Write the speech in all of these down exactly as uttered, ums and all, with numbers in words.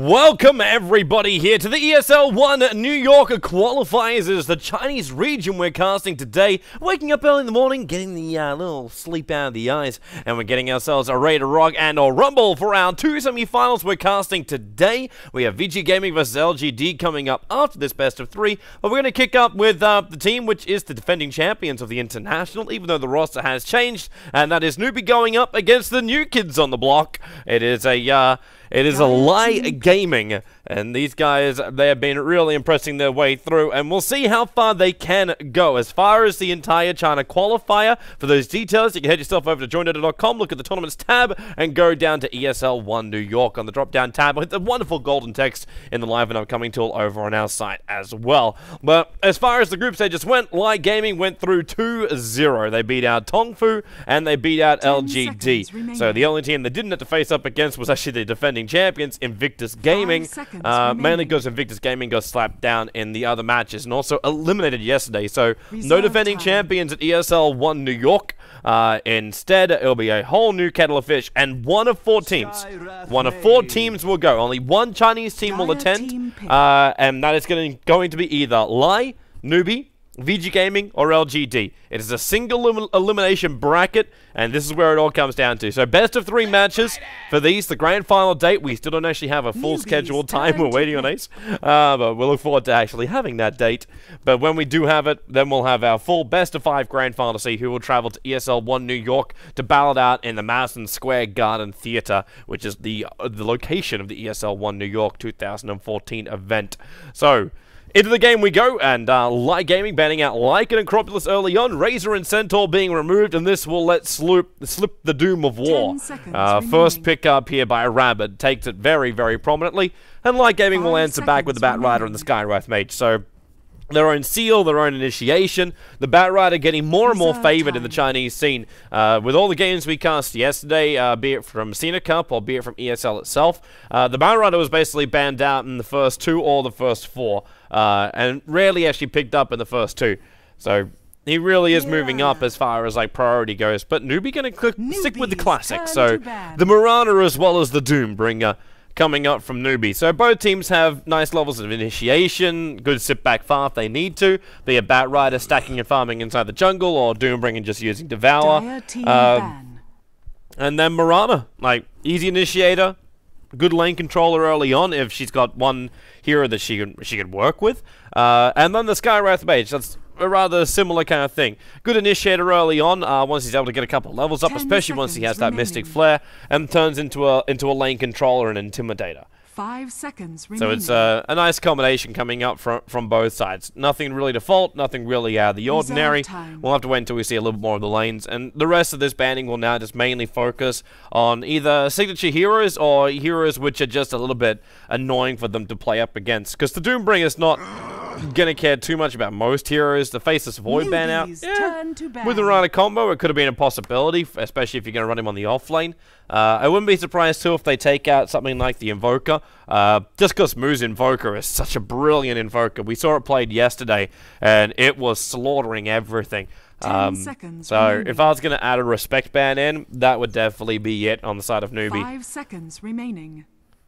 Welcome everybody here to the E S L one New York qualifiers. It's the Chinese region we're casting today. Waking up early in the morning, getting the uh, little sleep out of the eyes, and we're getting ourselves a ready to rock and or rumble for our two semi-finals we're casting today. We have V G Gaming versus L G D coming up after this best of three, but we're going to kick up with uh, the team which is the defending champions of the International, even though the roster has changed, and that is Newbie going up against the new kids on the block. It is a uh, It is a Lie Gaming, and these guys, they have been really impressing their way through, and we'll see how far they can go. As far as the entire China qualifier, for those details, you can head yourself over to join data dot com, look at the tournaments tab, and go down to E S L one New York on the drop-down tab with the wonderful golden text in the live and upcoming tool over on our site as well. But as far as the group stages went, Lie Gaming went through two zero. They beat out Tongfu, and they beat out L G D. So the only team they didn't have to face up against was actually the defending champions, Invictus Gaming, uh, mainly because Invictus Gaming got slapped down in the other matches and also eliminated yesterday. So Reserve no defending time. champions at E S L one New York. Uh, instead, it'll be a whole new kettle of fish, and one of four teams, one of four teams will go. Only one Chinese team will attend, uh, and that is going to, going to be either Lie, Newbie, V G Gaming, or L G D. It is a single elim elimination bracket, and this is where it all comes down to. So best of three matches for these. The grand final date, we still don't actually have a full Newbies scheduled time. We're waiting on Ace, uh, but we'll look forward to actually having that date. But when we do have it, then we'll have our full best of five grand final to see who will travel to E S L one New York to battle it out in the Madison Square Garden Theater, which is the uh, the location of the E S L one New York two thousand fourteen event. So into the game we go, and uh, Lie Gaming banning out Lycan and Acropolis early on, Razor and Centaur being removed, and this will let sloop, slip the doom of war. Uh, first pick up here by Rabbit takes it very, very prominently, and Lie Gaming will answer back with the Bat Rider and the Skywrath Mage. So their own seal, their own initiation. The Bat Rider getting more and more favored in the Chinese scene. Uh, with all the games we cast yesterday, uh, be it from Cena Cup or be it from E S L itself, uh, the Bat Rider was basically banned out in the first two or the first four, uh, and rarely actually picked up in the first two. So he really is yeah. moving up as far as like priority goes. But Newbie going to stick with the classics. So the Marana as well as the Doombringer coming up from Newbie. So both teams have nice levels of initiation, good sit back far if they need to, be a Bat Rider stacking and farming inside the jungle, or Doombringer just using Devour. Um, and then Marana, like, easy initiator, good lane controller early on if she's got one hero that she can, she can work with. Uh, and then the Skywrath Mage, that's a rather similar kind of thing. Good initiator early on, uh, once he's able to get a couple of levels up, especially once he has that remaining. Mystic Flare, and turns into a into a lane controller and intimidator. Five seconds remaining. So it's uh, a nice combination coming up from from both sides. Nothing really default, nothing really out of the ordinary. We'll have to wait until we see a little bit more of the lanes, and the rest of this banning will now just mainly focus on either signature heroes or heroes which are just a little bit annoying for them to play up against. Because the Doombringer is not gonna care too much about most heroes. The Faceless Void Newbies ban out, yeah, with the Rana combo, it could have been a possibility, especially if you're gonna run him on the off lane. Uh, I wouldn't be surprised too if they take out something like the Invoker, uh, just because Moo's Invoker is such a brilliant Invoker. We saw it played yesterday, and it was slaughtering everything. Um, so remaining. If I was gonna add a respect ban in, that would definitely be it on the side of Newbie. Five seconds remaining.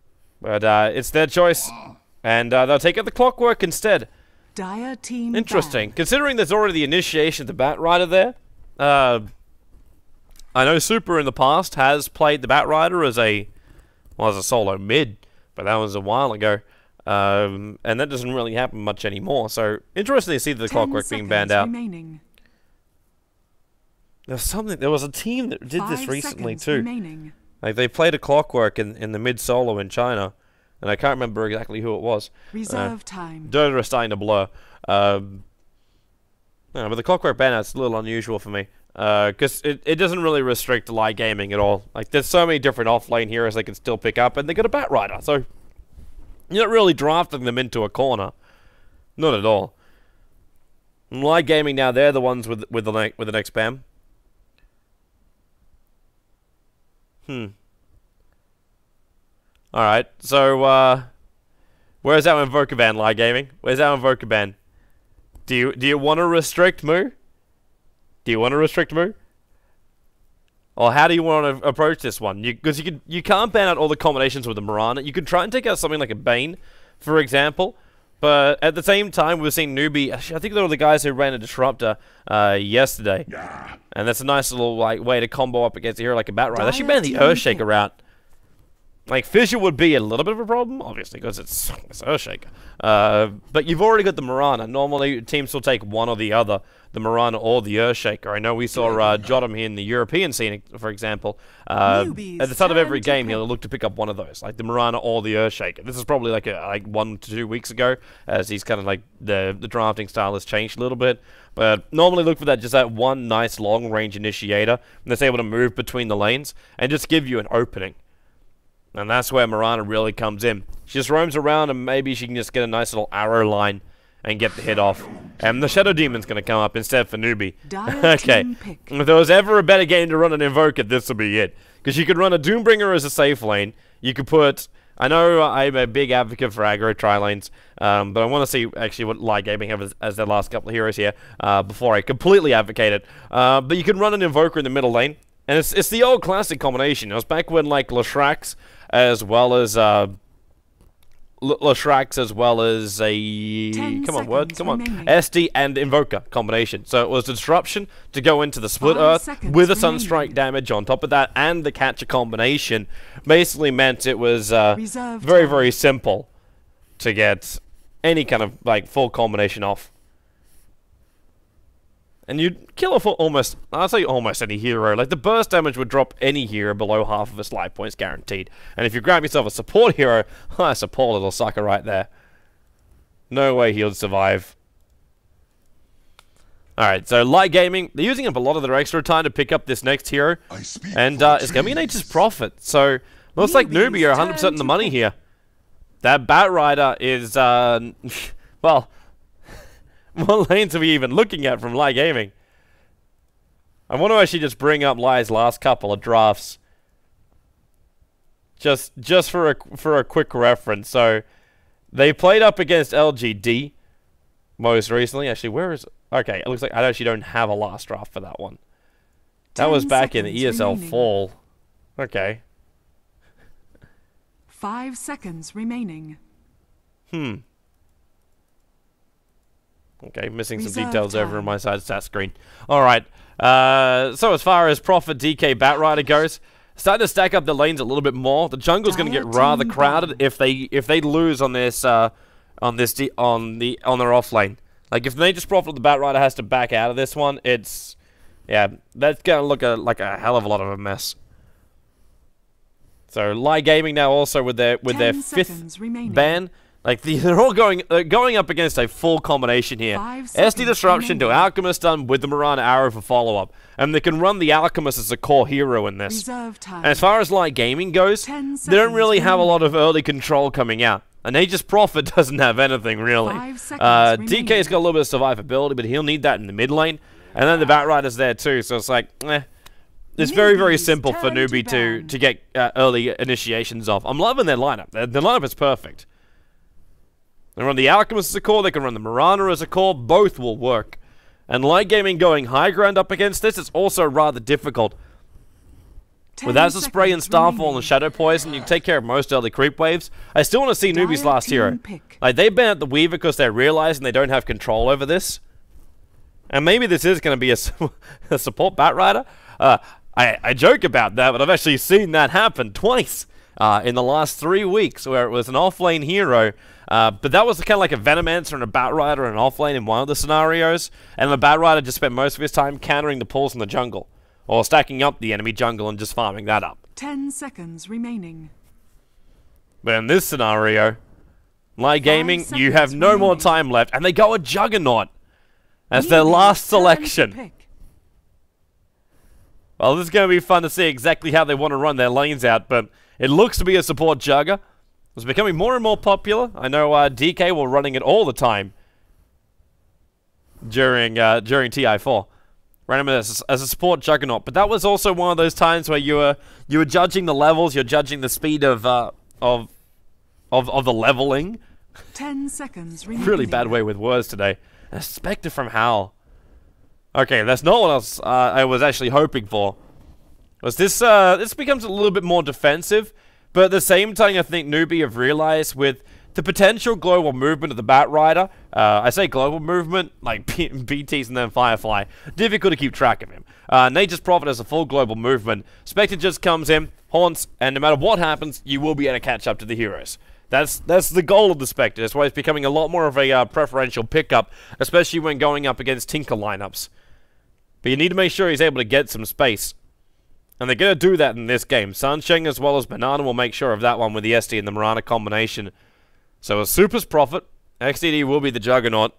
But uh, it's their choice, and uh, they'll take out the Clockwork instead. Dire team Interesting. ban. Considering there's already the initiation of the Bat Rider there, uh, I know Super in the past has played the Bat Rider as a, well, as a solo mid, but that was a while ago, um, and that doesn't really happen much anymore. So interesting to see the Clockwork being banned out. Remaining. There's something. There was a team that did Five this recently too. Remaining. Like they played a Clockwork in in the mid solo in China. And I can't remember exactly who it was. Reserve uh, time. Dota is starting to blur. Um, no, but the Clockwork ban out's a little unusual for me. Because uh, it, it doesn't really restrict Lie Gaming at all. Like, there's so many different off-lane heroes they can still pick up, and they got a Bat Rider. So, you're not really drafting them into a corner. Not at all. And Lie Gaming now, they're the ones with, with, the, with the next spam. Hmm. Alright, so, uh, where's our Invoker ban, Lie Gaming? Where's our Invoker ban? Do you, do you want to restrict Moo? Do you want to restrict Moo? Or how do you want to approach this one? Because you, you, could, you can't ban out all the combinations with the Mirana. You could try and take out something like a Bane, for example. But at the same time, we've seen Newbie. Actually, I think they were the guys who ran a Disruptor uh, yesterday. Yeah. And that's a nice little like way to combo up against a hero like a Batrider. They should ban the Earthshaker out. Like, Fissure would be a little bit of a problem, obviously, because it's, it's Earthshaker. Uh, but you've already got the Mirana. Normally, teams will take one or the other, the Mirana or the Earthshaker. I know we saw uh, Jotum here in the European scene, for example. Uh, at the start of every game, he'll look to pick up one of those, like the Mirana or the Earthshaker. This is probably like a, like one to two weeks ago, as he's kind of like, the, the drafting style has changed a little bit. But normally look for that, just that one nice long-range initiator that's able to move between the lanes and just give you an opening. And that's where Mirana really comes in. She just roams around and maybe she can just get a nice little arrow line and get the hit off. And the Shadow Demon's going to come up instead for Newbie. Okay, if there was ever a better game to run an Invoker, this would be it. Because you could run a Doombringer as a safe lane. You could put... I know I'm a big advocate for aggro tri-lanes, um, but I want to see actually what Light Gaming have as, as their last couple of heroes here uh, before I completely advocate it. Uh, but you could run an Invoker in the middle lane. And it's, it's the old classic combination. It was back when, like, Leshrax, as well as, uh... Leshrax, as well as a... Come on, word, come on. S D and Invoker combination. So it was the Disruption to go into the Split Earth with a Sunstrike damage on top of that, and the Catcher combination basically meant it was, uh, very, very simple to get any kind of, like, full combination off. And you'd kill off almost, I'll say almost any hero. Like, the burst damage would drop any hero below half of his life points guaranteed. And if you grab yourself a support hero, oh, that's a poor little sucker right there. No way he'll survive. Alright, so Light Gaming, they're using up a lot of their extra time to pick up this next hero. And uh, it's going to be Nature's Prophet. So, looks like Newbie are one hundred percent in the money here. That Batrider is, uh, well... What lanes are we even looking at from Light Gaming? I want to actually just bring up Light's last couple of drafts. Just just for a, for a quick reference. So, they played up against L G D most recently. Actually, where is... Okay, it looks like I actually don't have a last draft for that one. That was back in the E S L remaining. Fall. Okay. Five seconds remaining. Hmm. Okay, missing some Reserve details time. over on my side stat screen. Alright, uh, so as far as Prophet, D K, Batrider goes, starting to stack up the lanes a little bit more. The jungle's going to get rather crowded if they if they lose on this uh, on this D on the on their off lane. Like if Nature's Prophet, the Batrider has to back out of this one, it's yeah, that's going to look a, like a hell of a lot of a mess. So Light Gaming now also with their with their fifth ban. Like, the, they're all going uh, going up against a full combination here. S D Disruption to Alchemist done with the Mirana Arrow for follow-up. And they can run the Alchemist as a core hero in this. And as far as Light Gaming goes, they don't really have a lot of early control coming out. And Nature's Prophet doesn't have anything, really. Uh, D K's got a little bit of survivability, but he'll need that in the mid lane. And then the Batrider's there, too, so it's like, eh. It's very, very simple for Newbie to, to get uh, early initiations off. I'm loving their lineup. Their, their lineup is perfect. They run the Alchemist as a core, they can run the Mirana as a core, both will work. And Light Gaming going high ground up against this is also rather difficult. With Azure Spray and Starfall and Shadow Poison, you take care of most early creep waves. I still want to see Newbie's last hero. Like, they ban out the Weaver because they're realizing they don't have control over this. And maybe this is going to be a, a support Batrider. Uh, I, I joke about that, but I've actually seen that happen twice uh, in the last three weeks, where it was an off-lane hero. Uh, but that was kind of like a Venomancer and a Batrider and an offlane in one of the scenarios, and the Batrider just spent most of his time countering the pulls in the jungle, or stacking up the enemy jungle and just farming that up. Ten seconds remaining. But in this scenario, Light Gaming, you have no remaining. more time left, and they go a Juggernaut as their last selection. Well, this is going to be fun to see exactly how they want to run their lanes out, but it looks to be a support Jugger. It's becoming more and more popular. I know uh, D K were running it all the time during uh, during T I four. Ran him as, as a support Juggernaut, but that was also one of those times where you were you were judging the levels, you're judging the speed of uh, of of of the leveling. Ten seconds remaining. Really bad way with words today. A Spectre from Howl. Okay, that's not what else uh, I was actually hoping for. Was this, uh, this becomes a little bit more defensive, but at the same time, I think Newbie have realized with the potential global movement of the Batrider, uh, I say global movement, like B Ts and then Firefly, difficult to keep track of him. Uh, Nature's Prophet has a full global movement. Spectre just comes in, haunts, and no matter what happens, you will be able to catch up to the heroes. That's that's the goal of the Spectre. That's why it's becoming a lot more of a uh, preferential pickup, especially when going up against Tinker lineups. But you need to make sure he's able to get some space. And they're going to do that in this game. Sunshine as well as Banana will make sure of that one with the S D and the Mirana combination. So a Super's Prophet, X D D will be the Juggernaut.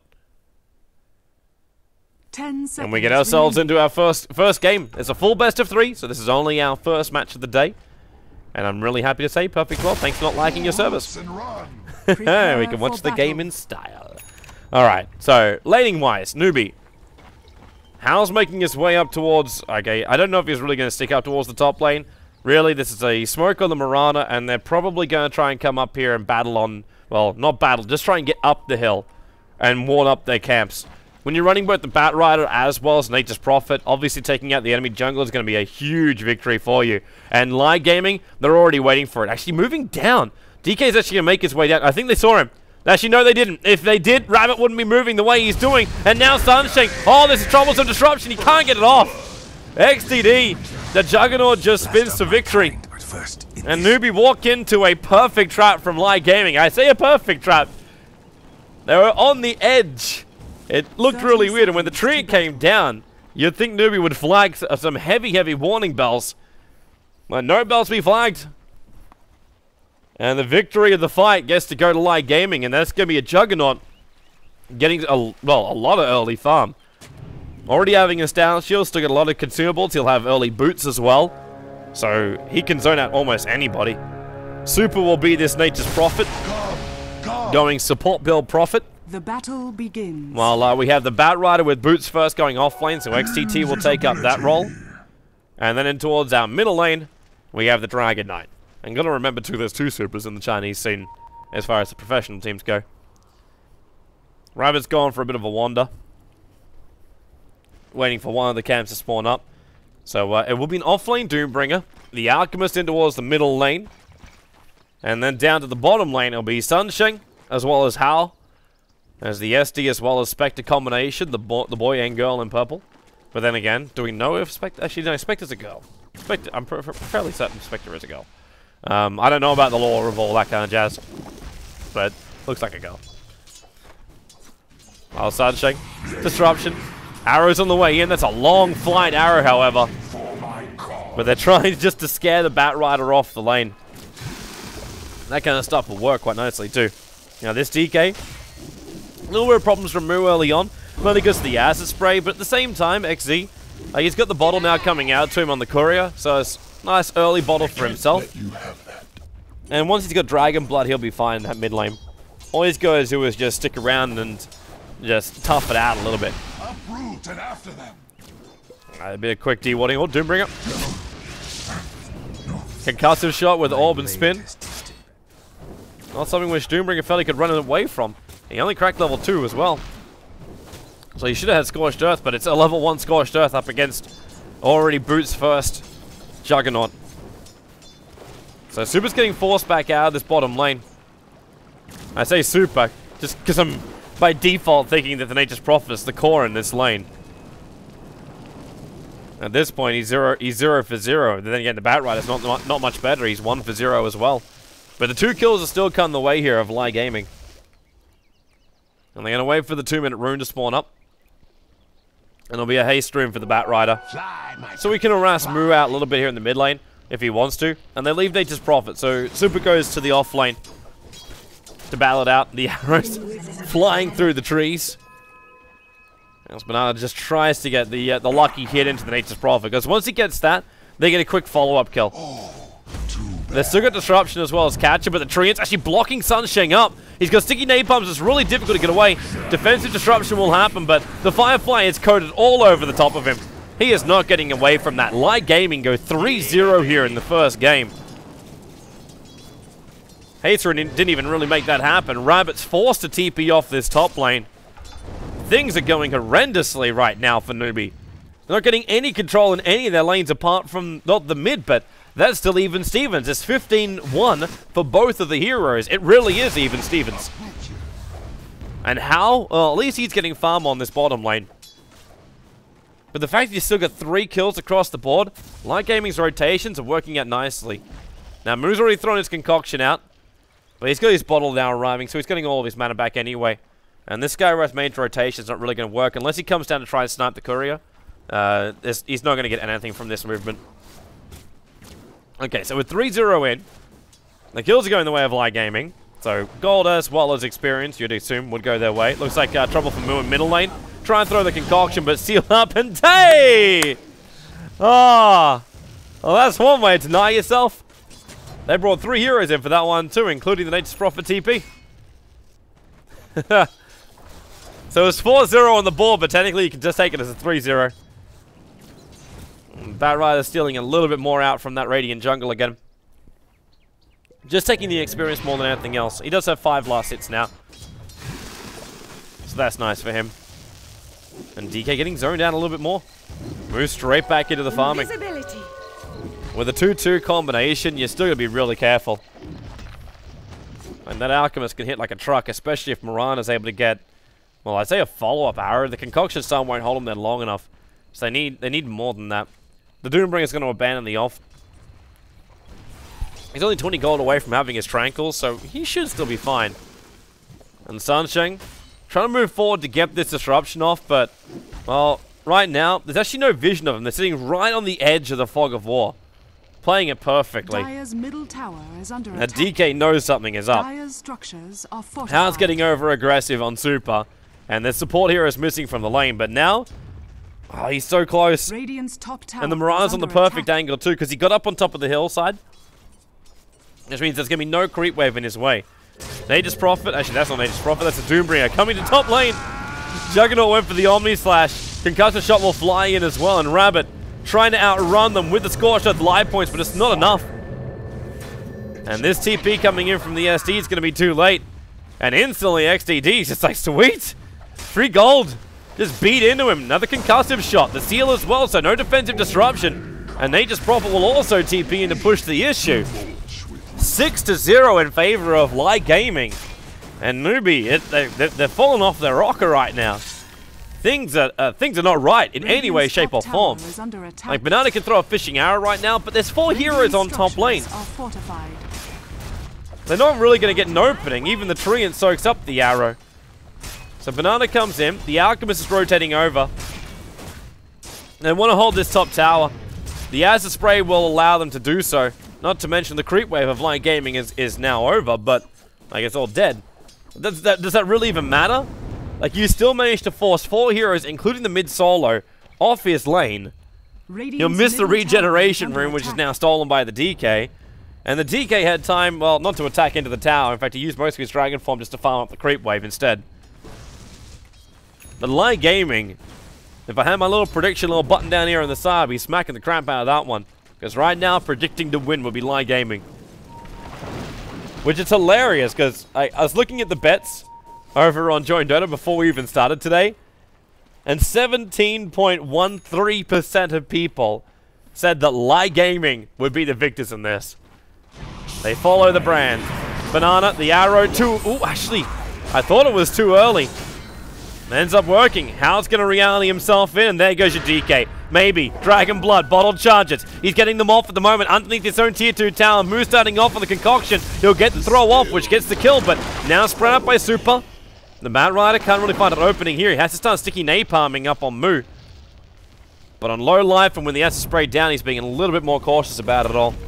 Ten seconds. And we get ourselves into our first first game. It's a full best of three, so this is only our first match of the day. And I'm really happy to say, Perfect World, thanks for not liking your service. We can watch the game in style. Alright, so, laning-wise, Newbie. Hal's making his way up towards... Okay, I don't know if he's really going to stick up towards the top lane. Really, this is a smoke on the Mirana, and they're probably going to try and come up here and battle on... Well, not battle, just try and get up the hill and warn up their camps. When you're running both the Batrider as well as Nature's Prophet, obviously taking out the enemy jungle is going to be a huge victory for you. And Live Gaming, they're already waiting for it. Actually moving down. D K's actually going to make his way down. I think they saw him. Actually, no, they didn't. If they did, Rabbit wouldn't be moving the way he's doing. And now Sunshine. Oh, there's a troublesome disruption. He can't get it off. X D D, the Juggernaut just spins to victory. And Newbie walk into a perfect trap from Live Gaming. I say a perfect trap. They were on the edge. It looked really weird, and when the tree came down, you'd think Newbie would flag some heavy, heavy warning bells. But no bells be flagged. And the victory of the fight gets to go to Live Gaming, and that's going to be a Juggernaut getting, a, well, a lot of early farm. Already having a down shield, still got a lot of consumables. He'll have early boots as well. So he can zone out almost anybody. Super will be this Nature's Prophet. Going support build Prophet. The battle begins. While uh, we have the Batrider with boots first going off lane, so X T T will take up that role. And then in towards our middle lane, we have the Dragon Knight. And gotta remember too, there's two supers in the Chinese scene, as far as the professional teams go. Rabbit's gone for a bit of a wander. Waiting for one of the camps to spawn up. So uh, it will be an off-lane Doombringer. The Alchemist in towards the middle lane. And then down to the bottom lane, it'll be Sunshine, as well as Hal. There's the S D as well as Spectre combination, the, bo the boy and girl in purple. But then again, do we know if Spectre... Actually, no, Spectre's a girl. Spectre, I'm pr fairly certain Spectre is a girl. Um, I don't know about the lore of all that kind of jazz. But looks like a girl. Oh, Sunshine. Disruption. Arrow's on the way in. That's a long flight arrow, however. But they're trying just to scare the Batrider off the lane. That kind of stuff will work quite nicely, too. Now, this D K... A little bit of problems from Moo early on, mainly because of the acid spray, but at the same time, X Z, uh, he's got the bottle now coming out to him on the courier, so it's a nice early bottle for himself. And once he's got Dragon Blood, he'll be fine in that mid lane. All he's got to do is just stick around and just tough it out a little bit. Uproot and after them. Uh, a bit of quick D-wadding. Oh, Doombringer. Concussive shot with Orb and Spin. Not something which Doombringer felt he could run away from. He only cracked level two as well. So he should have had Scorched Earth, but it's a level one Scorched Earth up against already boots first Juggernaut. So Super's getting forced back out of this bottom lane. I say Super, just because I'm by default thinking that the Nature's Prophet is the core in this lane. At this point, he's zero, he's zero for zero. Then again, the Batrider's not, not, not much better. He's one for zero as well. But the two kills are still come the way here of Live Gaming. And they're going to wait for the two-minute rune to spawn up. And there'll be a haste rune for the Batrider. So we can harass Moo out a little bit here in the mid lane, if he wants to. And they leave Nature's Prophet, so Super goes to the off lane to battle it out. The arrows flying through the trees. As Banana just tries to get the, uh, the lucky hit into the Nature's Prophet, because once he gets that, they get a quick follow-up kill. They've still got Disruption as well as Catcher, but the Treant's actually blocking Sunshine up. He's got sticky napalms, it's really difficult to get away. Defensive Disruption will happen, but the Firefly is coated all over the top of him. He is not getting away from that. Live Gaming go three zero here in the first game. Hater didn't even really make that happen. Rabbit's forced to T P off this top lane. Things are going horrendously right now for Newbie. They're not getting any control in any of their lanes apart from not the mid, but that's still even Stevens. It's fifteen one for both of the heroes. It really is even Stevens. And how? Well, at least he's getting farm on this bottom lane. But the fact that you still got three kills across the board, Light Gaming's rotations are working out nicely. Now, Moo's already thrown his concoction out, but he's got his bottle now arriving, so he's getting all of his mana back anyway. And this Skywrath's major rotation is not really going to work unless he comes down to try and snipe the courier. Uh, he's not going to get anything from this movement. Okay, so with three zero in, the kills are going the way of Light Gaming. So gold as well as experience, you'd assume, would go their way. Looks like uh, trouble for Moo in middle lane. Try and throw the concoction, but seal up and tay! Ah, oh, well, that's one way to deny yourself. They brought three heroes in for that one too, including the Nature's Prophet T P. So it's four zero on the board, but technically you can just take it as a three zero. Batrider stealing a little bit more out from that Radiant jungle again. Just taking the experience more than anything else. He does have five last hits now. So that's nice for him. And D K getting zoned out a little bit more. Moves straight back into the farming. With a two two combination, you're still going to be really careful. And that Alchemist can hit like a truck, especially if Mirana's able to get, well, I'd say a follow-up arrow. The Concoction Stun won't hold him there long enough. So they need, they need more than that. The Doombringer's going to abandon the off. He's only twenty gold away from having his Tranquils, so he should still be fine. And Sansheng, trying to move forward to get this disruption off, but, well, right now, there's actually no vision of him. They're sitting right on the edge of the Fog of War, playing it perfectly. Dire's middle tower is under Now attack. D K knows something is up. Dire's structures are fortified. How's getting over aggressive on Super, and their support hero is missing from the lane, but now, oh, he's so close. Radiant's top tower And the Mirana's is on the under perfect attack. angle too, because he got up on top of the hillside. Which means there's going to be no creep wave in his way. Nature's Prophet, actually that's not Nature's Prophet, that's a Doombringer coming to top lane. Juggernaut went for the Omni Slash. Concussion shot will fly in as well, and Rabbit trying to outrun them with the Scorched Earth life points, but it's not enough. And this T P coming in from the S D is going to be too late. And instantly X D D is just like, sweet! Free gold! Just beat into him. Another concussive shot. The seal as well, so no defensive disruption. And Nature's Prophet will also T P in to push the issue. six to zero in favor of Light Gaming. And Newbie, it, they, they're falling off their rocker right now. Things are, uh, things are not right in any way, shape, or form. Like, Banana can throw a fishing arrow right now, but there's four heroes on top lane. They're not really going to get an opening. Even the Treant soaks up the arrow. So Banana comes in. The Alchemist is rotating over. They want to hold this top tower. The Azure Spray will allow them to do so. Not to mention the creep wave of Light Gaming is, is now over, but like it's all dead. Does that, does that really even matter? Like, you still managed to force four heroes, including the mid solo, off his lane. He'll miss the regeneration room, which is now stolen by the D K. And the D K had time, well, not to attack into the tower. In fact, he used most of his Dragon Form just to farm up the creep wave instead. But Light Gaming, if I had my little prediction, little button down here on the side, I'd be smacking the crap out of that one. Because right now, predicting to win would be Light Gaming. Which is hilarious, because I, I was looking at the bets over on Join Dota before we even started today. And seventeen point one three percent of people said that Light Gaming would be the victors in this. They follow the brand. Banana, the arrow, too. Ooh, actually, I thought it was too early. It ends up working. How's going to reality himself in, and there goes your D K. Maybe. Dragon Blood, bottled charges. He's getting them off at the moment underneath his own tier two tower. Moo starting off on the concoction. He'll get the throw off, which gets the kill, but now spread out by Super. The Batrider can't really find an opening here. He has to start sticky napalming up on Moo. But on low life, and when the acid spray down, he's being a little bit more cautious about it all.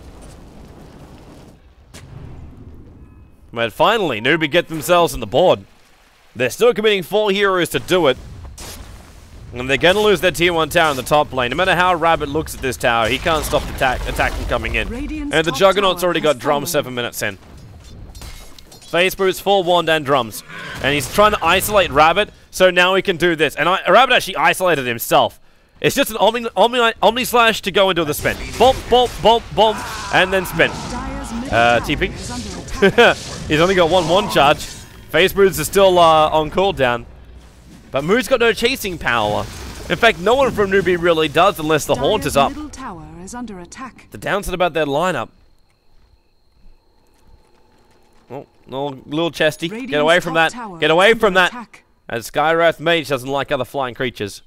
But finally, Newbie get themselves on the board. They're still committing four heroes to do it. And they're going to lose their tier one tower in the top lane. No matter how Rabbit looks at this tower, he can't stop the attack, attack from coming in. Radiant's and the top Juggernaut's tower already has got drums fallen. seven minutes in. Phase boots, full wand, and drums. And he's trying to isolate Rabbit, so now he can do this. And I, Rabbit actually isolated himself. It's just an Omni, Omni, Omni Slash to go into the spin. Bump, bump, bump, bump, and then spin. Uh, T P. He's only got one one charge. Phase boots are still uh, on cooldown. But Moo's got no chasing power. In fact, no one from Newbie really does unless the Haunt Dire's is up. middle tower is under attack. The downside about their lineup. Oh, no, little chesty. Radiant's Get away from top that. tower Get is away under from that. attack. As Skywrath Mage doesn't like other flying creatures.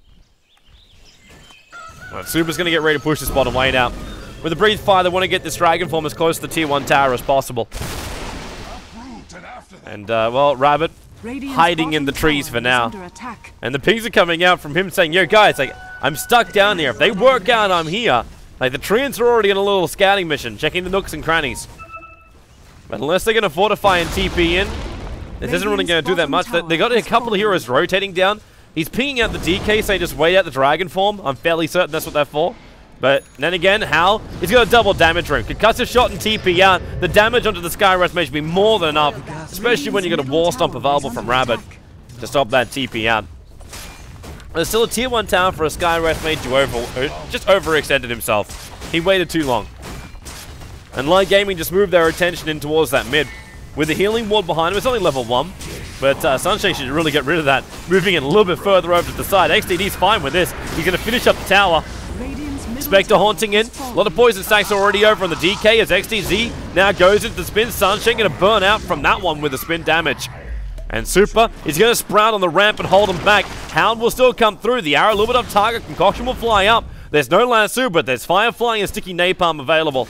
Right, Super's going to get ready to push this bottom lane out. With the Breathe Fire, they want to get this Dragon Form as close to the tier one tower as possible. Uproot and after them. And, uh, well, Rabbit Radiant's hiding in the bottom trees tower for is now. under attack. And the pings are coming out from him saying, yo, guys, like, I'm stuck down here. If they work out, I'm here. Like, the Treants are already on a little scouting mission, checking the nooks and crannies. But unless they're going to fortify and T P in, this isn't really going to do that much. They, they got a couple of heroes rotating down. He's pinging out the D K, so they just wait out the Dragon Form. I'm fairly certain that's what they're for. But then again, Hal, he's got a double damage room. Concussive shot and T P out. The damage onto the Skywrath Mage be more than enough, especially when you got a War Stomp available from Rabbit to stop that T P out. There's still a tier one tower for a Skywrath Mage who over, uh, just overextended himself. He waited too long. And Light Gaming just moved their attention in towards that mid. With the healing ward behind him, it's only level one. But uh, Sunshine should really get rid of that. Moving it a little bit further over to the side. X T D's fine with this. He's going to finish up the tower. Spectre haunting in. A lot of poison stacks already over on the D K as X T Z now goes into the spin. Sunshine going to burn out from that one with the spin damage. And Super is going to sprout on the ramp and hold him back. Hound will still come through. The arrow a little bit off target. Concoction will fly up. There's no lasso, but there's fire flying and sticky napalm available.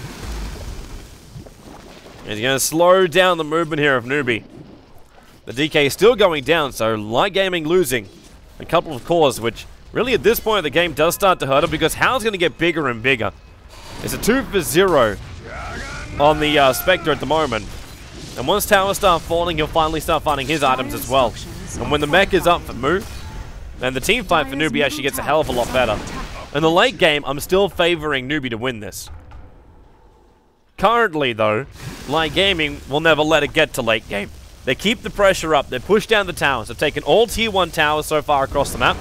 And he's going to slow down the movement here of Newbie. The D K is still going down, so Light Gaming losing a couple of cores, which really at this point of the game does start to hurt him because Hound's going to get bigger and bigger. It's a two for zero on the uh, Spectre at the moment. And once towers start falling, he'll finally start finding his items as well. And when the mech is up for Moo, then the team fight for Newbie actually gets a hell of a lot better. In the late game, I'm still favoring Newbie to win this. Currently, though, Light Gaming will never let it get to late game. They keep the pressure up. They push down the towers. They've taken all tier one towers so far across the map.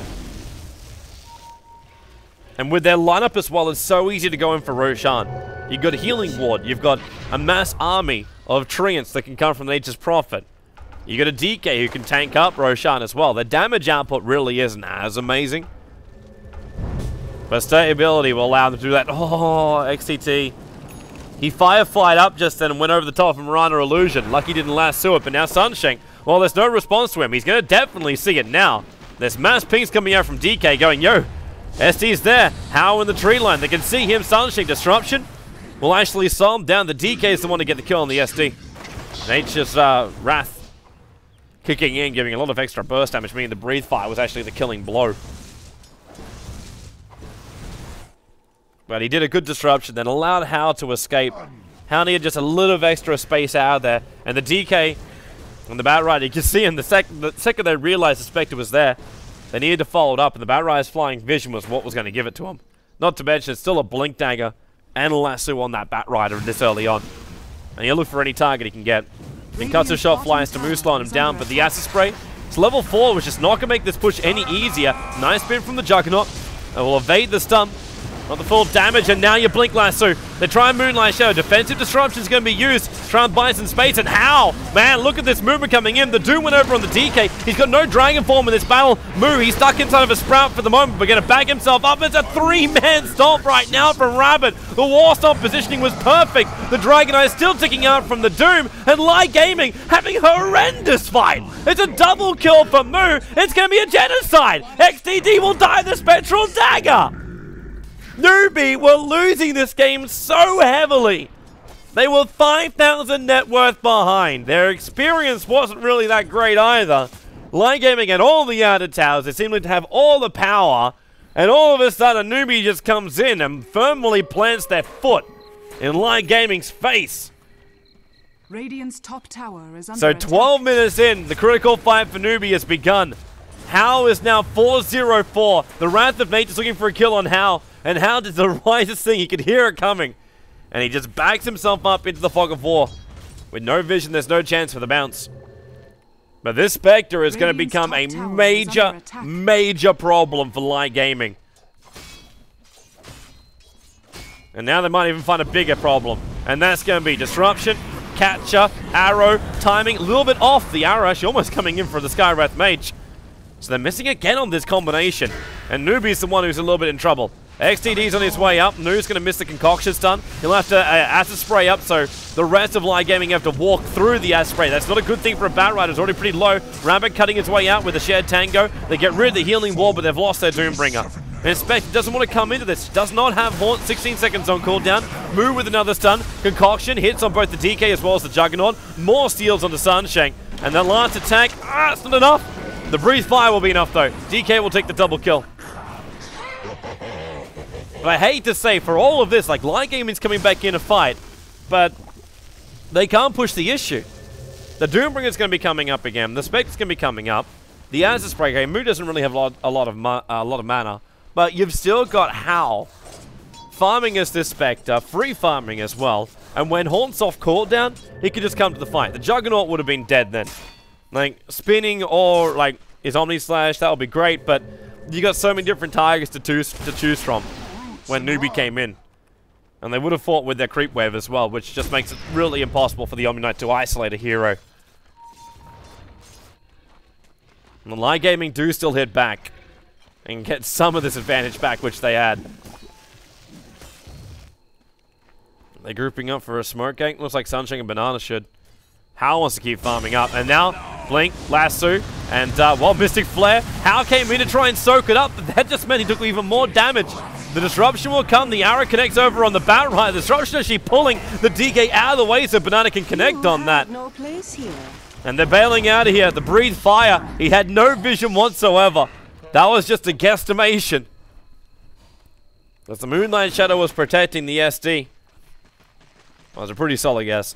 And with their lineup as well, it's so easy to go in for Roshan. You've got a healing ward. You've got a mass army of Treants that can come from Nature's Prophet. You've got a D K who can tank up Roshan as well. Their damage output really isn't as amazing. But state ability will allow them to do that. Oh, X T T. He firefied up just then and went over the top of Mirana Illusion. Lucky didn't lasso it, but now Sunshank, well, there's no response to him. He's going to definitely see it now. There's mass pings coming out from D K going, yo, S D's there. How in the tree line? They can see him. Sunshank disruption will actually slow him down. The D K is the one to get the kill on the S D. Nature's uh, Wrath kicking in, giving a lot of extra burst damage, meaning the Breathe Fire was actually the killing blow. But he did a good disruption, then allowed Hal to escape. Hal needed just a little of extra space out there. And the D K and the Batrider, you can see him the, sec the second they realized the Spectre was there, they needed to follow it up, and the Batrider's flying vision was what was going to give it to him. Not to mention, it's still a Blink Dagger and a lasso on that Batrider this early on. And he'll look for any target he can get. Concussive shot flies to Moose, slowing him down, but the Acid Spray, it's level four, which is not going to make this push any easier. Nice spin from the Juggernaut. It will evade the stun. Not the full damage, and now you Blink Lasso. They try and Moonlight Shadow. Defensive Disruption is going to be used. Try and buy some space, and how? Man, look at this movement coming in. The Doom went over on the D K. He's got no Dragon Form in this battle. Moo, he's stuck inside of a Sprout for the moment, but going to back himself up. It's a three-man stomp right now from Rabbit. The War Stomp positioning was perfect. The Dragon Eye is still ticking out from the Doom, and Light Gaming having a horrendous fight. It's a double kill for Moo. It's going to be a genocide. X T D will die the Spectral Dagger. Newbie were losing this game so heavily. They were five thousand net worth behind. Their experience wasn't really that great either. Light Gaming had all the outer towers. They seemed to have all the power. And all of a sudden, Newbie just comes in and firmly plants their foot in Light Gaming's face. Radiant's top tower is under So attack. twelve minutes in, the critical fight for Newbie has begun. Hal is now four zero four. The Wrath of Nature's looking for a kill on Hal. And Hal did the wisest thing. He could hear it coming. And he just backs himself up into the fog of war. With no vision, there's no chance for the bounce. But this Spectre is going to become a major, major problem for Light Gaming. And now they might even find a bigger problem. And that's going to be Disruption, Catcher, Arrow, timing a little bit off. The Arrow actually almost coming in for the Skywrath Mage. So they're missing again on this combination. And Newbie's the one who's a little bit in trouble. X T D's on his way up. Noo's going to miss the concoction stun. He'll have to uh, acid spray up, so the rest of Light Gaming have to walk through the acid spray. That's not a good thing for a Batrider. It's already pretty low. Rampant cutting his way out with a shared tango. They get rid of the healing wall, but they've lost their Doombringer. And Spectre doesn't want to come into this. Does not have Haunt. sixteen seconds on cooldown. Moo with another stun. Concoction hits on both the D K as well as the Juggernaut. More steals on the Sunshank. And the last attack, ah, it's not enough. The Breathe Fire will be enough though. D K will take the double kill. But I hate to say, for all of this, like, Light Gaming's coming back in a fight, but they can't push the issue. The Doombringer's going to be coming up again. The Spectre's going to be coming up. The Acid Spray game, Moo doesn't really have a lot, a lot of ma a lot of mana, but you've still got Hal farming as this Spectre, free farming as well. And when Haunt's off cooldown, he could just come to the fight. The Juggernaut would have been dead then. Like, spinning or, like, his Omni Slash, that would be great, but you got so many different targets to choose, to choose from when Newbie came in. And they would have fought with their creep wave as well, which just makes it really impossible for the Omni Knight to isolate a hero. And the Light Gaming do still hit back and get some of this advantage back, which they had. They're grouping up for a smoke gank. Looks like Sunshine and Banana should. Hal wants to keep farming up. And now, Blink, Lasso, and uh, well, Mystic Flare. Hal came in to try and soak it up, but that just meant he took even more damage. The disruption will come. The arrow connects over on the Batrider. The disruption actually pulling the D K out of the way so Banana can connect on that. No place here. And they're bailing out of here. The Breathe Fire. He had no vision whatsoever. That was just a guesstimation. As the Moonlight Shadow was protecting the S D. That was a pretty solid guess.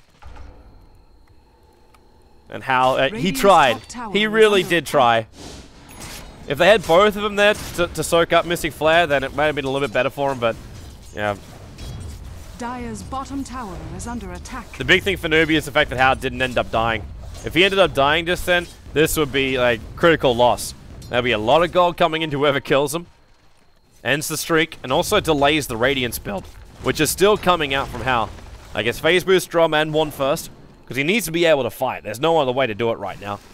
And Hal, uh, he tried. He really did try. If they had both of them there to, to soak up Mystic Flare, then it might have been a little bit better for him, but yeah. Dire's bottom tower is under attack. The big thing for Newbie is the fact that Hal didn't end up dying. If he ended up dying just then, this would be like critical loss. There'll be a lot of gold coming into whoever kills him. Ends the streak, and also delays the Radiance build, which is still coming out from Hal. I guess Phase Boost, Drum, and one first, because he needs to be able to fight. There's no other way to do it right now.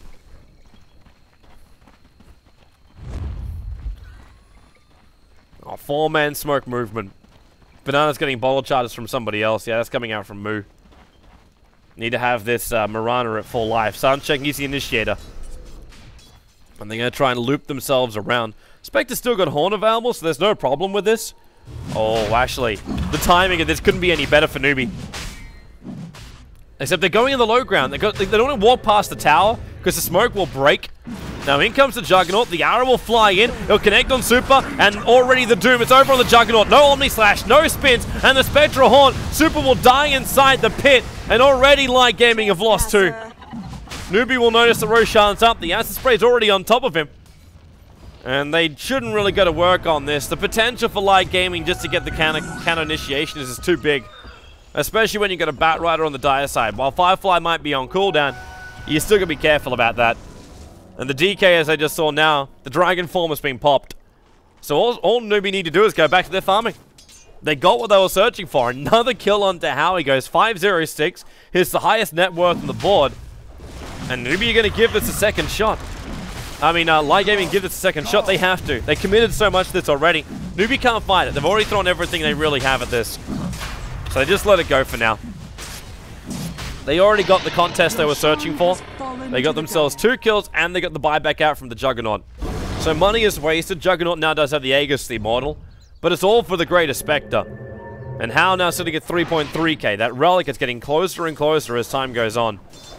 Oh, four-man smoke movement. Banana's getting bottle charges from somebody else. Yeah, that's coming out from Moo. Need to have this uh, Mirana at full life. Suncheck is the initiator. And they're going to try and loop themselves around. Spectre's still got Horn available, so there's no problem with this. Oh, actually, the timing of this couldn't be any better for Newbie. Except they're going in the low ground. They, got, they don't want to walk past the tower, because the smoke will break. Now in comes the Juggernaut. The arrow will fly in. He'll connect on Super, and already the Doom. It's over on the Juggernaut. No Omni Slash, no spins, and the Spectral Horn. Super will die inside the pit, and already Light Gaming have lost two. Newbie will notice that Roshan's up. The Acid Spray's already on top of him. And they shouldn't really go to work on this. The potential for Light Gaming just to get the counter, counter initiation is, is too big. Especially when you got a Batrider on the Dire side. While Firefly might be on cooldown, you still gotta be careful about that. And the D K, as I just saw now, the Dragon Form has been popped. So all, all Newbie need to do is go back to their farming. They got what they were searching for. Another kill onto Howie. He goes five oh six. Here's the highest net worth on the board. And Newbie are going to give this a second shot. I mean, uh, Light Gaming give this a second shot. They have to. They committed so much to this already. Newbie can't fight it. They've already thrown everything they really have at this. So they just let it go for now. They already got the contest they were searching for. They got themselves two kills, and they got the buyback out from the Juggernaut. So money is wasted. Juggernaut now does have the Aegis, the Immortal. But it's all for the Greater Spectre. And Hal now sitting at three point three K. That relic is getting closer and closer as time goes on.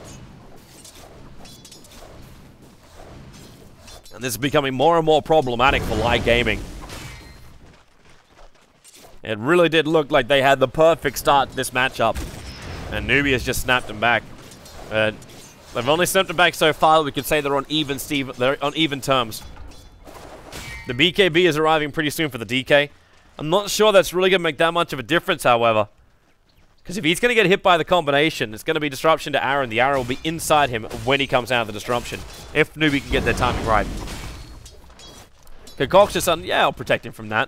And this is becoming more and more problematic for Light Gaming. It really did look like they had the perfect start to this matchup. And Newbie has just snapped them back. Uh, they've only snapped them back so far that we could say they're on even Steve, they're on even terms. The B K B is arriving pretty soon for the D K. I'm not sure that's really going to make that much of a difference, however. Because if he's going to get hit by the combination, it's going to be disruption to Aaron. The arrow will be inside him when he comes out of the disruption. If Newbie can get their timing right. Concoction Sun, yeah, I'll protect him from that.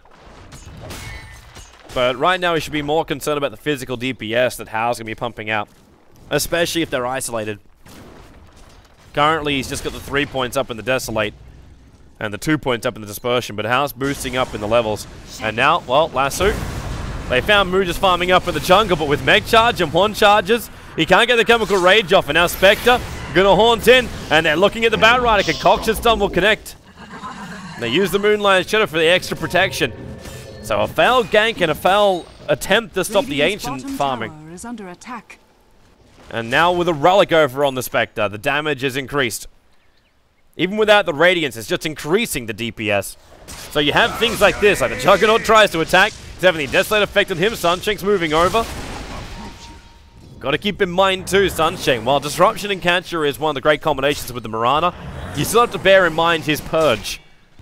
But right now, he should be more concerned about the physical D P S that Hal's going to be pumping out. Especially if they're isolated. Currently, he's just got the three points up in the Desolate. And the two points up in the dispersion, but House boosting up in the levels. And now, well, Lasso. They found Moo just farming up in the jungle, but with Meg Charge and one charges, he can't get the Chemical Rage off. And now Spectre gonna haunt in, and they're looking at the Batrider. Concoction Stun will connect. And they use the Moonlight Shadow for the extra protection. So a failed gank and a failed attempt to stop the Ancient farming. Is under attack. And now with a Relic over on the Spectre, the damage is increased. Even without the Radiance, it's just increasing the D P S. So you have things like this, like the Juggernaut tries to attack, he's having the Desolate effect on him, Sunshank's moving over. Got to keep in mind too, Sunshank, while Disruption and Catcher is one of the great combinations with the Mirana, you still have to bear in mind his Purge.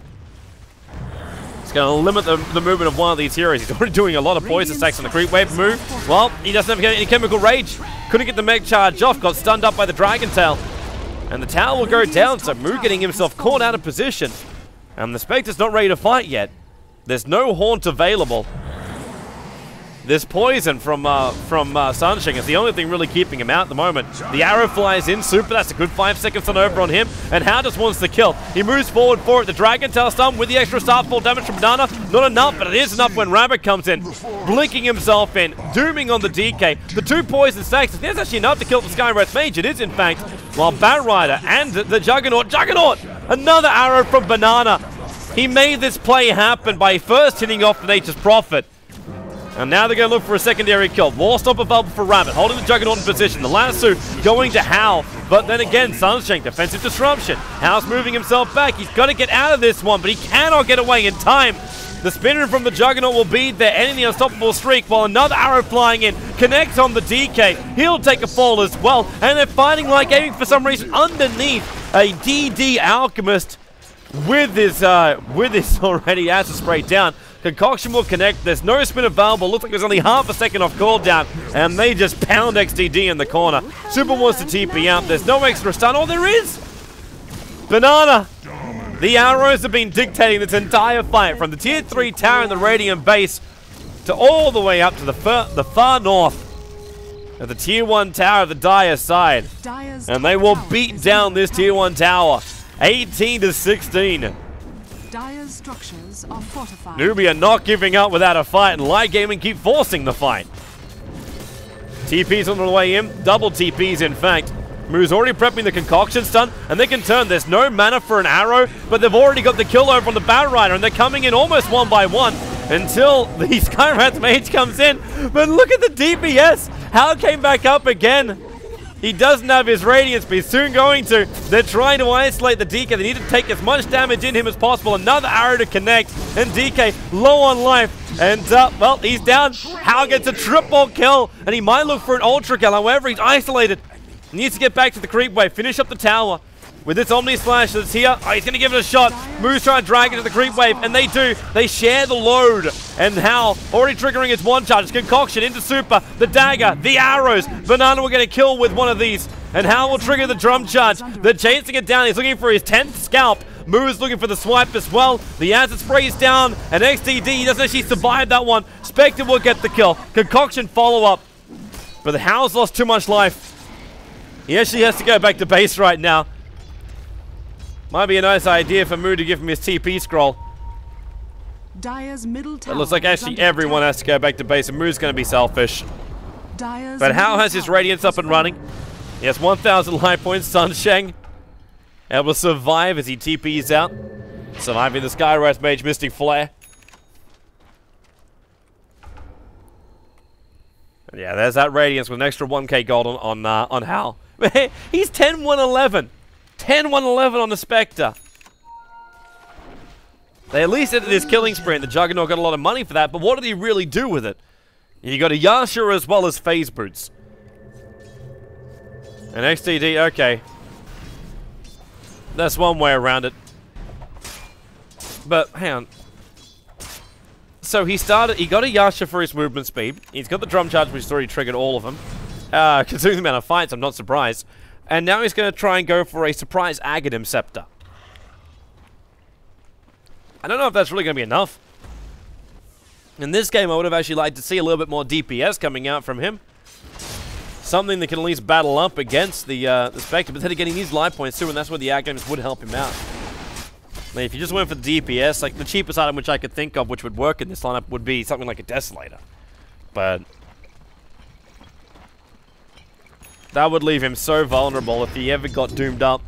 It's going to limit the, the movement of one of these heroes. He's already doing a lot of poison stacks on the creep wave move. Well, he doesn't have any Chemical Rage. Couldn't get the Meg Charge off, got stunned up by the Dragon Tail. And the tower will go down, so Moo getting himself caught out of position. And the Spectre's not ready to fight yet. There's no Haunt available. This poison from uh, from uh, Sunshank is the only thing really keeping him out at the moment. The arrow flies in, super, that's a good five seconds on over on him. And How just wants to kill. He moves forward for it. The Dragon Tail stun with the extra Starfall damage from Banana. Not enough, but it is enough when Rabbit comes in. Blinking himself in, dooming on the D K. The two poison stacks, there's actually enough to kill the Skywrath Mage. It is, in fact, while Batrider and the Juggernaut, Juggernaut! Another arrow from Banana. He made this play happen by first hitting off the Nature's Prophet. And now they're going to look for a secondary kill. War Stomp available for Rabbit, holding the Juggernaut in position. The Lasso going to Hal, but then again, Sunshank, defensive disruption. Hal's moving himself back. He's got to get out of this one, but he cannot get away in time. The spinner from the Juggernaut will be there, ending the unstoppable streak, while another arrow flying in connects on the D K. He'll take a fall as well, and they're fighting like aiming for some reason underneath a D D Alchemist with his, uh, with his already acid spray down. Concoction will connect. There's no spin available. Looks like there's only half a second off cooldown, and they just pound X D D in the corner. Super wants to T P out. There's no extra stun. Oh, there is! Banana! The arrows have been dictating this entire fight, from the tier three tower in the Radiant base to all the way up to the far, the far north of the tier one tower of the Dire side. Dire's And they will beat down this tier one tower. eighteen to sixteen. Dire's structures are fortified. Nubia not giving up without a fight, and Light Gaming keep forcing the fight. T Ps on the way in, double T Ps in fact. Moo's already prepping the Concoction stun, and they can turn. There's no mana for an arrow, but they've already got the kill over on the Batrider, and they're coming in almost one by one until the Skywrath Mage comes in. But look at the D P S! Hal came back up again. He doesn't have his Radiance, but he's soon going to. They're trying to isolate the D K. They need to take as much damage in him as possible. Another arrow to connect, and D K low on life. And, uh, well, he's down. Hal gets a triple kill, and he might look for an ultra kill. However, he's isolated. He needs to get back to the creep wave, finish up the tower. With this Omni Slash that's here, oh, he's going to give it a shot. Moo's trying to drag it to the creep wave, and they do. They share the load. And Hal already triggering his one charge. It's Concoction into Super, the dagger, the arrows. Banana will get a kill with one of these. And Hal will trigger the drum charge. They're chasing it down. He's looking for his tenth scalp. Moo is looking for the swipe as well. The acid sprays down, and X D D doesn't actually survive that one. Spectre will get the kill. Concoction follow up. But the Hal's lost too much life. He actually has to go back to base right now. Might be a nice idea for Moo to give him his T P scroll. Dire's middle tower It looks like actually everyone has to go back to base, and Moo's going to be selfish. Dire's But Hal middle has his tower Radiance up and running. He has one thousand life points. Sunshank able to survive as he T Ps out. Surviving the Skywrath Mage Mystic Flare. And yeah, there's that Radiance with an extra one K gold on, on, uh, on Hal. He's ten one eleven. ten one eleven on the Spectre. They at least ended his killing spree, and the Juggernaut got a lot of money for that, but what did he really do with it? You got a Yasha as well as Phase Boots. And X D D, okay. That's one way around it. But, hang on. So he started, he got a Yasha for his movement speed. He's got the drum charge, which has already triggered all of them. Uh, considering the amount of fights, I'm not surprised. And now he's going to try and go for a surprise Aghanim Scepter. I don't know if that's really going to be enough. In this game, I would have actually liked to see a little bit more D P S coming out from him. Something that can at least battle up against the, uh, the Spectre. But then again, he needs life points too, and that's where the Aghanims would help him out. Like, if you just went for the D P S, like the cheapest item which I could think of which would work in this lineup would be something like a Desolator. But that would leave him so vulnerable if he ever got doomed up.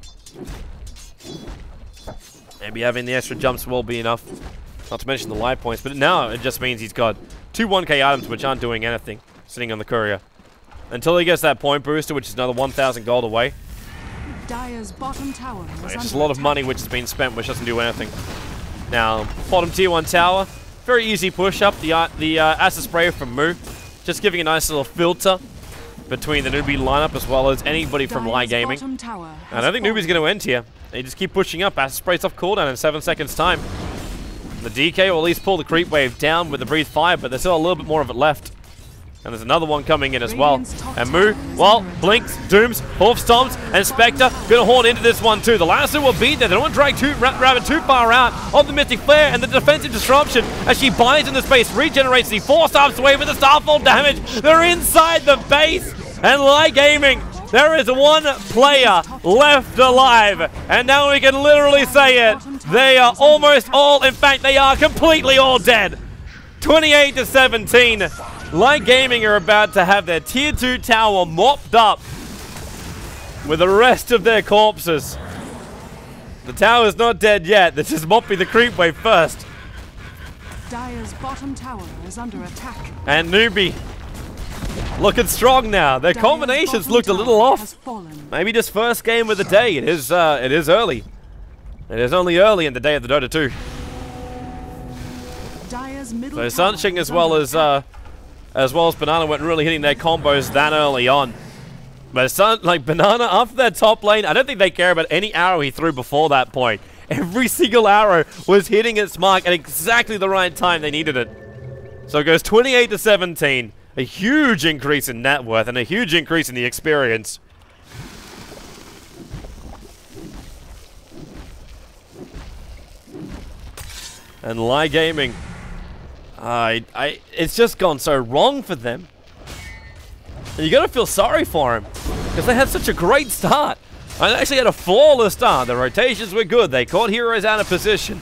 Maybe having the extra jumps will be enough. Not to mention the life points, but now it just means he's got two one K items which aren't doing anything, sitting on the courier. Until he gets that point booster, which is another one thousand gold away. Dire's bottom tower is It's under just a lot of attack. money which has been spent, which doesn't do anything. Now, bottom tier one tower, very easy push up. The uh, the uh, acid spray from Moo, just giving a nice little filter between the newbie lineup as well as anybody from Lai Dire's Gaming. bottom tower And I don't think has newbie's going to end here. They just keep pushing up. Acid spray's off cooldown in seven seconds time. The D K will at least pull the creep wave down with the breathe fire, but there's still a little bit more of it left. And there's another one coming in as well. And Moo, well, blinks, dooms, half stomps, and Spectre gonna horn into this one too. The Lasso will beat there. They don't want to drag too, ra Rabbit too far out of the Mystic Flare and the defensive disruption as she buys in the space, regenerates the four stomps away with the Starfall damage. They're inside the base, and Lai Gaming, there is one player left alive, and now we can literally say it. They are almost all, in fact, they are completely all dead. twenty-eight to seventeen. Lai Gaming are about to have their tier two tower mopped up with the rest of their corpses. The tower's not dead yet. This is mopping the creep wave first. Dire's bottom tower is under attack. And Newbie looking strong now. Their Dire's combinations bottom looked a little tower off. has fallen. Maybe just first game of the day. It is uh, it is early. It is only early in the day of the Dota two. Dire's middle So tower Sunshing is as well under as uh, as well as Banana weren't really hitting their combos that early on. But Sun, like Banana after that top lane, I don't think they care about any arrow he threw before that point. Every single arrow was hitting its mark at exactly the right time they needed it. So it goes twenty-eight to seventeen. A huge increase in net worth and a huge increase in the experience. And Lai Gaming, I, I, it's just gone so wrong for them. And you gotta feel sorry for him, because they had such a great start. And they actually had a flawless start. The rotations were good. They caught heroes out of position.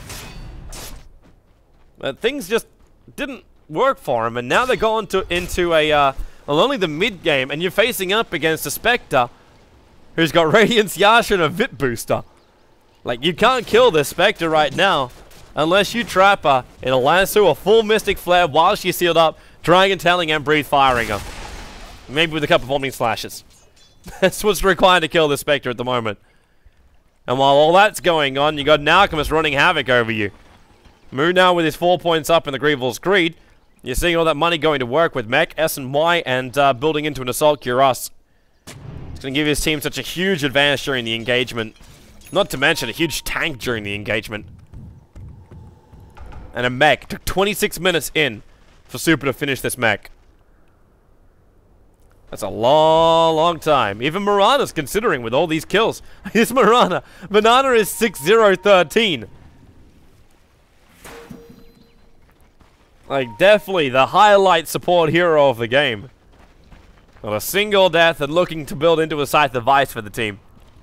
But things just didn't work for him, and now they're going to into a, uh, well, only the mid game, and you're facing up against a Spectre who's got Radiance Yasha and a Vit booster. Like, you can't kill this Spectre right now unless you trap her in a lasso or full Mystic Flare while she's sealed up, Dragon Tailing and Breathe Firing her. Maybe with a couple of Vomiting Slashes. That's what's required to kill this Spectre at the moment. And while all that's going on, you got an Alchemist running havoc over you. Moo now with his four points up in the Grieval's Greed. You're seeing all that money going to work with Mech, S and Y, and uh, building into an Assault Cuirass. It's going to give his team such a huge advantage during the engagement. Not to mention a huge tank during the engagement. And a mech. Took twenty-six minutes in for Super to finish this mech. That's a long, long time. Even Mirana's considering with all these kills. Here's Mirana. Banana is six zero thirteen. Like, definitely the highlight support hero of the game. Not a single death and looking to build into a Scythe of Vice for the team.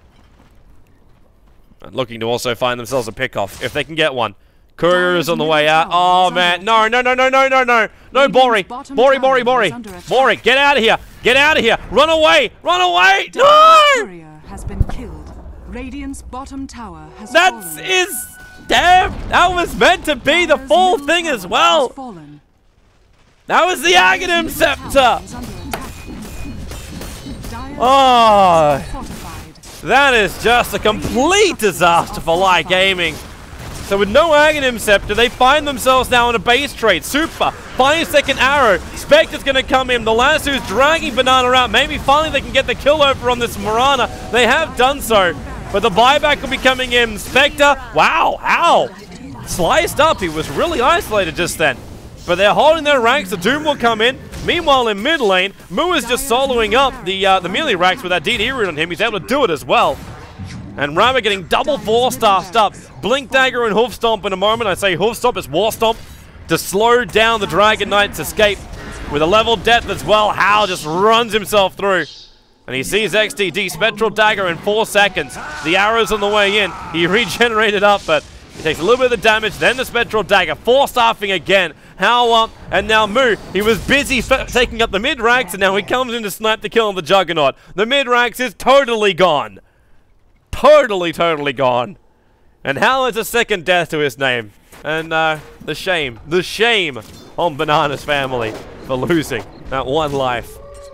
And looking to also find themselves a pickoff, if they can get one. Courier is on the way out. Oh, man. No, no, no, no, no, no, no. No, Bori. Bori, Bori, Bori. Bori, get out of here. Get out of here. Run away. Run away. No! Courier has been killed. Radiant's bottom tower has That fallen. is... Damn. That was meant to be the Dire's full middle thing tower as well. has fallen. That was the Aghanim Scepter. Tower is under attack. Dire's Oh... fortified. That is just a complete disaster for Lai Gaming. So with no Aghanim Scepter, they find themselves now in a base trade. Super, five second arrow. Spectre's gonna come in. The Lasso's dragging Banana out. Maybe finally they can get the kill over on this Mirana. They have done so, but the buyback will be coming in. Spectre, wow, how? Sliced up, he was really isolated just then. But they're holding their ranks, the Doom will come in. Meanwhile, in mid lane, Moo is just soloing up the uh, the melee racks with that D D root on him. He's able to do it as well. And Rabbit getting double four-star stuff. Blink Dagger and Hoof Stomp in a moment. I say Hoof Stomp is War Stomp to slow down the Dragon Knight's escape. With a level death as well, Hal just runs himself through. And he sees X T D, Spectral Dagger in four seconds. The arrow's on the way in. He regenerated up, but He takes a little bit of the damage, then the Spectral Dagger. Four-staffing again. How up, and now Moo. He was busy taking up the mid-racks, and now he comes in to snipe the kill on the Juggernaut. The mid-racks is totally gone. Totally, totally gone. And Hal has a second death to his name. And uh, the shame, the shame on Banana's family for losing that one life.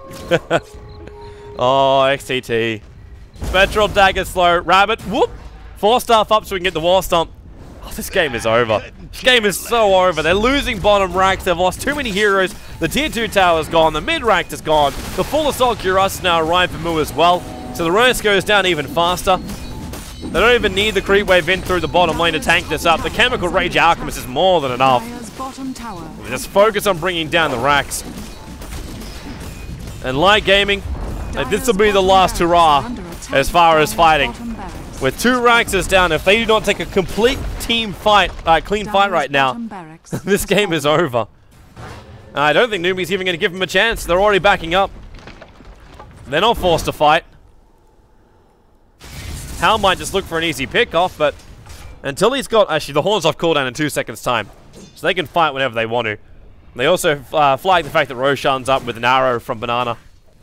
Oh, X T T. Spectral Dagger slow. Rabbit, whoop. Four staff up so we can get the wall stomp. Oh, this game is over. This game is so over. They're losing bottom racks. They've lost too many heroes. The tier two tower is gone. The mid rack is gone. The full assault Cuirass is now arrived for Moo as well. So the race goes down even faster. They don't even need the creep wave in through the bottom lane to tank this up. The Chemical Rage Alchemist is more than enough. Just focus on bringing down the racks. And Light Gaming, like, this will be the last hurrah as far as fighting. With two racks is down, if they do not take a complete team fight, uh, clean fight right now, this game is over. I don't think Nubi's even going to give them a chance. They're already backing up. They're not forced to fight. Hal might just look for an easy pick-off, but until he's got... Actually, the Horn's off cooldown in two seconds' time. So they can fight whenever they want to. They also uh, flag the fact that Roshan's up with an arrow from Banana.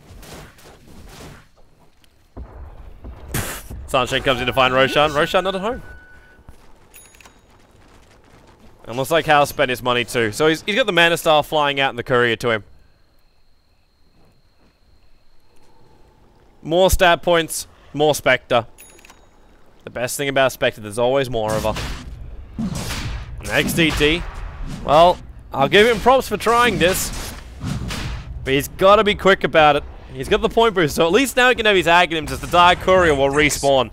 Sunshine comes in to find Roshan. Roshan not at home. And looks like Hal spent his money too. So he's, he's got the Mana Star flying out in the courier to him. More stat points, more Spectre. The best thing about Spectre, there's always more of her. And X T T, well, I'll give him props for trying this. But he's got to be quick about it. He's got the point boost, so at least now he can have his Aghanims as the Dire Courier will respawn.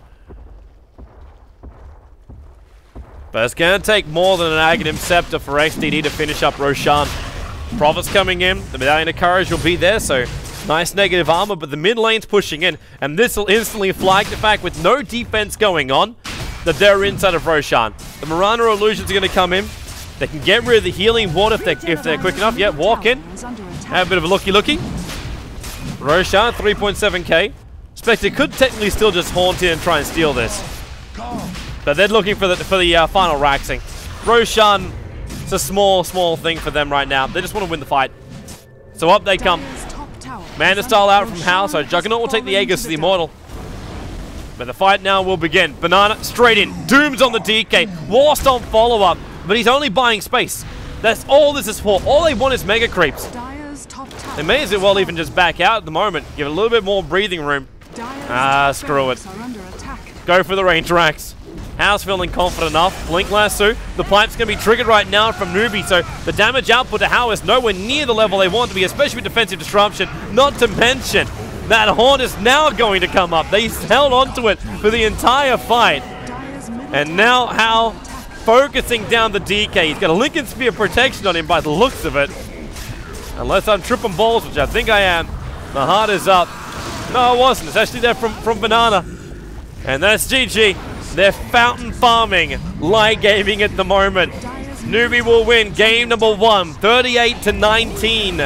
But it's going to take more than an Aghanim Scepter for X T T to finish up Roshan. Prophet's coming in, the Medallion of Courage will be there, so nice negative armor, but the mid lane's pushing in, and this will instantly flag the fact with no defense going on that they're inside of Roshan. The Mirana Illusions are going to come in. They can get rid of the healing ward if they're, if they're quick enough. Yeah, walk in. Have a bit of a looky-looky. Roshan, three point seven K. Spectre could technically still just haunt in and try and steal this. But they're looking for the, for the uh, final raxing. Roshan, it's a small, small thing for them right now. They just want to win the fight. So up they come. Mana Style out from Hal, so Juggernaut will take the Aegis to the Immortal. But the fight now will begin. Banana straight in. Doom's on the D K. Warstomp follow-up, but he's only buying space. That's all this is for. All they want is Mega Creeps. They may as well even just back out at the moment. Give it a little bit more breathing room. Ah, screw it. Go for the range racks. Hal's feeling confident enough. Blink Lasso. The pipe's going to be triggered right now from Nubi, so the damage output to Hal is nowhere near the level they want to be, especially with defensive disruption. Not to mention, that Horn is now going to come up. They held onto it for the entire fight. And now Hal focusing down the D K. He's got a Lincoln Spear protection on him by the looks of it. Unless I'm tripping balls, which I think I am. The heart is up. No, it wasn't. It's actually there from, from Banana. And that's G G. They're fountain farming, Light Gaming at the moment. Nubi will win game number one, thirty-eight to nineteen.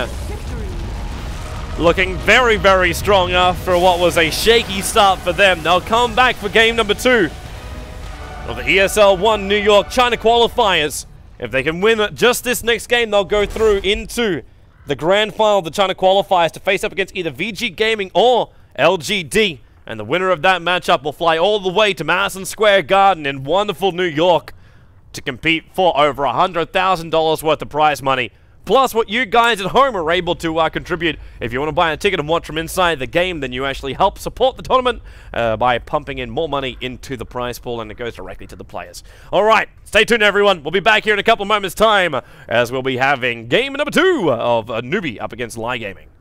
Looking very, very strong after what was a shaky start for them. They'll come back for game number two of the E S L one New York China qualifiers. If they can win just this next game, they'll go through into the grand final of the China qualifiers to face up against either V G Gaming or L G D. And the winner of that matchup will fly all the way to Madison Square Garden in wonderful New York to compete for over one hundred thousand dollars worth of prize money. Plus what you guys at home are able to uh, contribute. If you want to buy a ticket and watch from inside the game, then you actually help support the tournament uh, by pumping in more money into the prize pool, and it goes directly to the players. Alright, stay tuned everyone. We'll be back here in a couple of moments time as we'll be having game number two of uh, Nubi up against Light Gaming.